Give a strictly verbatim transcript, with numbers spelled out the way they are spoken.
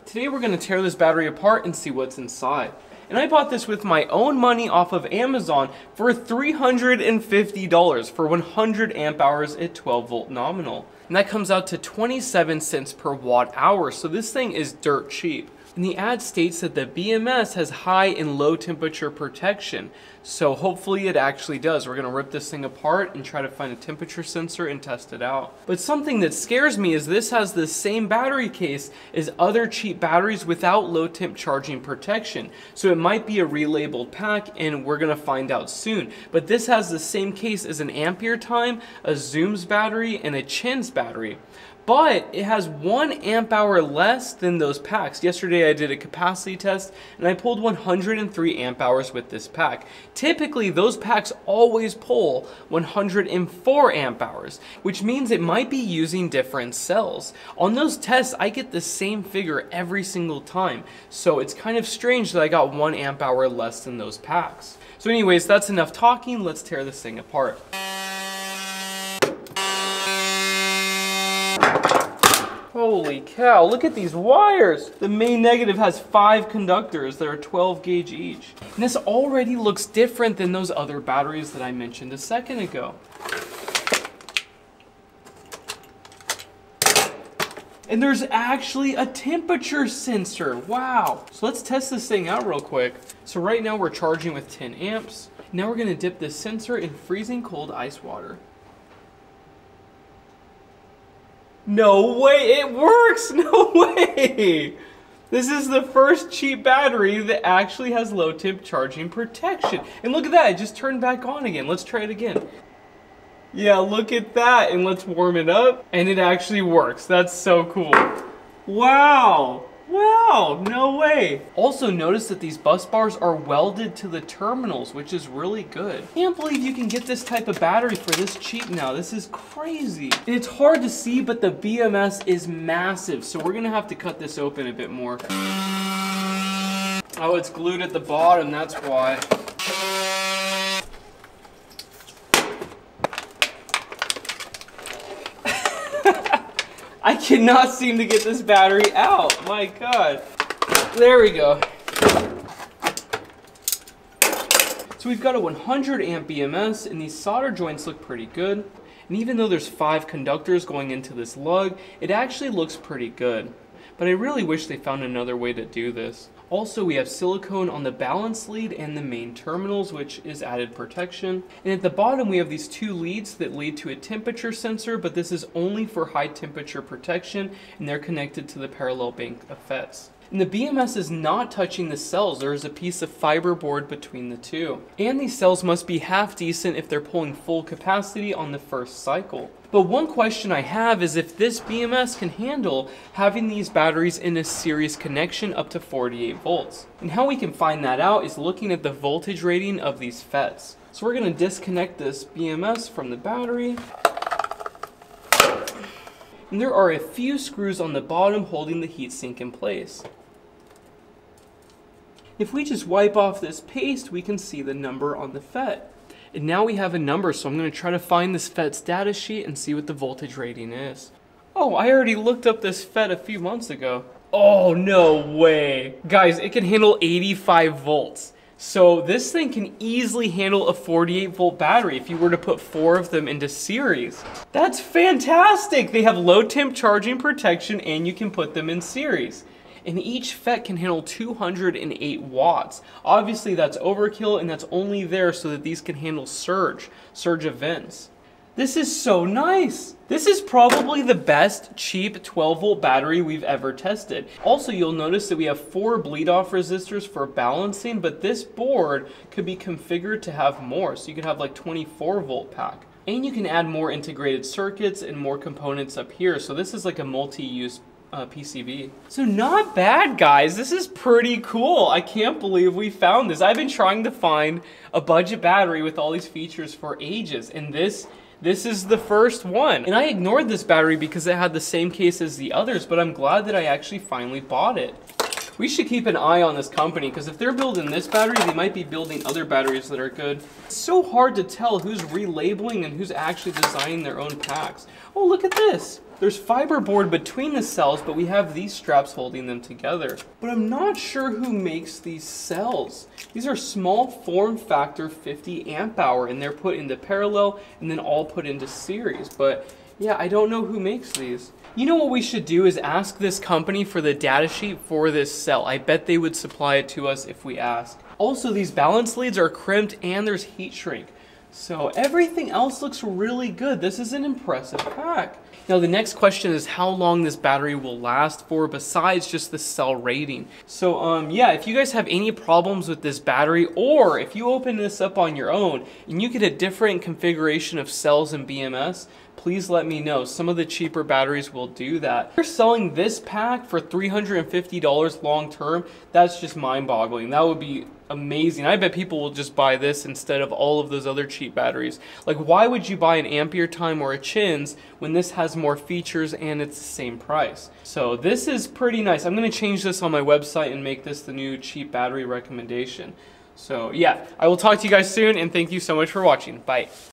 Today we're going to tear this battery apart and see what's inside. And I bought this with my own money off of Amazon for three hundred fifty dollars for one hundred amp hours at twelve volt nominal. And that comes out to twenty-seven cents per watt hour, so this thing is dirt cheap. And the ad states that the B M S has high and low temperature protection, so hopefully it actually does. We're gonna rip this thing apart and try to find a temperature sensor and test it out. But something that scares me is this has the same battery case as other cheap batteries without low temp charging protection. So it might be a relabeled pack, and we're gonna find out soon. But this has the same case as an Ampere Time, a Zoom's battery, and a Chin's battery. But it has one amp hour less than those packs. Yesterday I did a capacity test and I pulled one hundred three amp hours with this pack. Typically those packs always pull one hundred four amp hours, which means it might be using different cells. On those tests I get the same figure every single time. So it's kind of strange that I got one amp hour less than those packs. So anyways, that's enough talking. Let's tear this thing apart. Holy cow, look at these wires! The main negative has five conductors that are twelve gauge each. And this already looks different than those other batteries that I mentioned a second ago. And there's actually a temperature sensor, wow! So let's test this thing out real quick. So right now we're charging with ten amps. Now we're gonna dip this sensor in freezing cold ice water. No way, it works! No way! This is the first cheap battery that actually has low temp charging protection. And look at that, it just turned back on again. Let's try it again. Yeah, look at that, and let's warm it up. And it actually works, that's so cool. Wow! Wow, no way. Also notice that these bus bars are welded to the terminals, which is really good. Can't believe you can get this type of battery for this cheap now. This is crazy. It's hard to see, but the B M S is massive, so we're gonna have to cut this open a bit more. Oh, it's glued at the bottom, that's why. I cannot seem to get this battery out. My God. There we go. So we've got a one hundred amp B M S, and these solder joints look pretty good. And even though there's five conductors going into this lug, it actually looks pretty good. But I really wish they found another way to do this. Also, we have silicone on the balance lead and the main terminals, which is added protection. And at the bottom, we have these two leads that lead to a temperature sensor, but this is only for high temperature protection, and they're connected to the parallel bank of FETs. And the B M S is not touching the cells. There is a piece of fiber board between the two. And these cells must be half decent if they're pulling full capacity on the first cycle. But one question I have is if this B M S can handle having these batteries in a series connection up to forty-eight volts. And how we can find that out is looking at the voltage rating of these FETs. So we're going to disconnect this B M S from the battery. And there are a few screws on the bottom holding the heatsink in place. If we just wipe off this paste, we can see the number on the FET. And now we have a number, so I'm going to try to find this FET's data sheet and see what the voltage rating is. Oh, I already looked up this FET a few months ago. Oh, no way. Guys, it can handle eighty-five volts. So this thing can easily handle a forty-eight volt battery if you were to put four of them into series. That's fantastic! They have low temp charging protection and you can put them in series. And each FET can handle two hundred eight watts. Obviously that's overkill, and that's only there so that these can handle surge, surge events. This is so nice. This is probably the best cheap twelve volt battery we've ever tested. Also, you'll notice that we have four bleed off resistors for balancing, but this board could be configured to have more. So you could have like twenty-four volt pack. And you can add more integrated circuits and more components up here. So this is like a multi-use uh, P C B. So not bad, guys. This is pretty cool. I can't believe we found this. I've been trying to find a budget battery with all these features for ages, and this This is the first one. And I ignored this battery because it had the same case as the others, but I'm glad that I actually finally bought it. We should keep an eye on this company, because if they're building this battery, they might be building other batteries that are good. It's so hard to tell who's relabeling and who's actually designing their own packs. Oh, look at this. There's fiberboard between the cells, but we have these straps holding them together. But I'm not sure who makes these cells. These are small form factor fifty amp hour, and they're put into parallel and then all put into series. But yeah, I don't know who makes these. You know what we should do is ask this company for the data sheet for this cell. I bet they would supply it to us if we ask. Also, these balance leads are crimped and there's heat shrink. So everything else looks really good. This is an impressive pack. Now the next question is how long this battery will last for besides just the cell rating. So um, yeah, if you guys have any problems with this battery, or if you open this up on your own and you get a different configuration of cells and B M S, please let me know. Some of the cheaper batteries will do that. If you're selling this pack for three hundred fifty dollars long term, that's just mind-boggling. That would be amazing. I bet people will just buy this instead of all of those other cheap batteries. Like, why would you buy an Ampere Time or a Chins when this has more features and it's the same price? So this is pretty nice. I'm going to change this on my website and make this the new cheap battery recommendation. So yeah, I will talk to you guys soon, and thank you so much for watching. Bye.